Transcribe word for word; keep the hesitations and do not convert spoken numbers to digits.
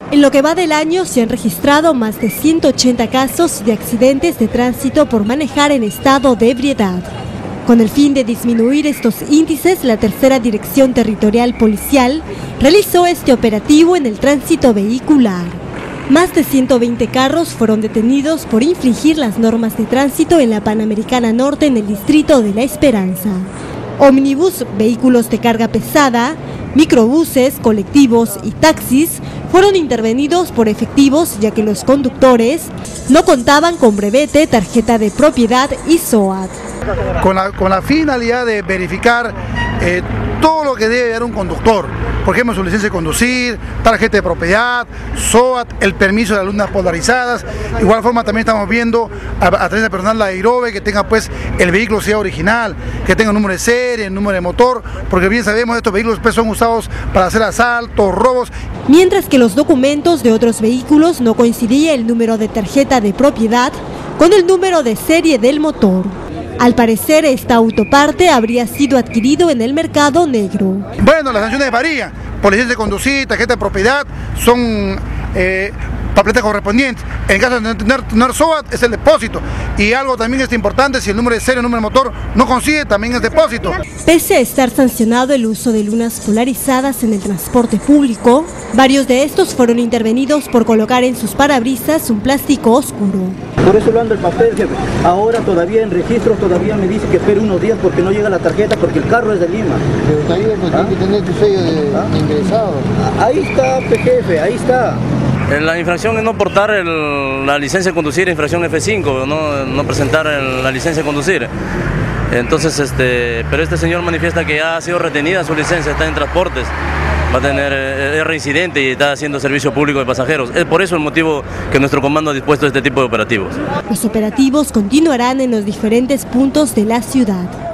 En lo que va del año se han registrado más de ciento ochenta casos de accidentes de tránsito por manejar en estado de ebriedad. Con el fin de disminuir estos índices, la Tercera Dirección Territorial Policial realizó este operativo en el tránsito vehicular. Más de ciento veinte carros fueron detenidos por infringir las normas de tránsito en la Panamericana Norte en el distrito de La Esperanza. Ómnibus, vehículos de carga pesada, microbuses, colectivos y taxis fueron intervenidos por efectivos ya que los conductores no contaban con brevete, tarjeta de propiedad y S O A T. Con la, con la finalidad de verificar eh, todo lo que debe dar un conductor, por ejemplo su licencia de conducir, tarjeta de propiedad, S O A T, el permiso de las lunas polarizadas. De igual forma también estamos viendo a, a través de personal la aerobe que tenga pues el vehículo sea original, que tenga un número de serie, el número de motor, porque bien sabemos estos vehículos pues son usados para hacer asaltos, robos. Mientras que los documentos de otros vehículos no coincidía el número de tarjeta de propiedad con el número de serie del motor. Al parecer, esta autoparte habría sido adquirido en el mercado negro. Bueno, las sanciones varían. Por licencia de conducir, tarjeta de propiedad, son eh, papeletas correspondientes. En caso de no tener, tener S O A T, es el depósito. Y algo también es importante, si el número de serie, el número de motor no consigue, también es depósito. Pese a estar sancionado el uso de lunas polarizadas en el transporte público, varios de estos fueron intervenidos por colocar en sus parabrisas un plástico oscuro. Por eso lo ando el papel, jefe. Ahora todavía en registros todavía me dice que espere unos días porque no llega la tarjeta porque el carro es de Lima. Pero está bien, pues ¿Ah? Tiene que tener tu sello de, ¿Ah? de ingresado. Ahí está, jefe, ahí está. La infracción es no portar el, la licencia de conducir, infracción F cinco, no, no presentar el, la licencia de conducir. Entonces, este, pero este señor manifiesta que ya ha sido retenida su licencia, está en transportes, va a tener, es reincidente y está haciendo servicio público de pasajeros. Es por eso el motivo que nuestro comando ha dispuesto este tipo de operativos. Los operativos continuarán en los diferentes puntos de la ciudad.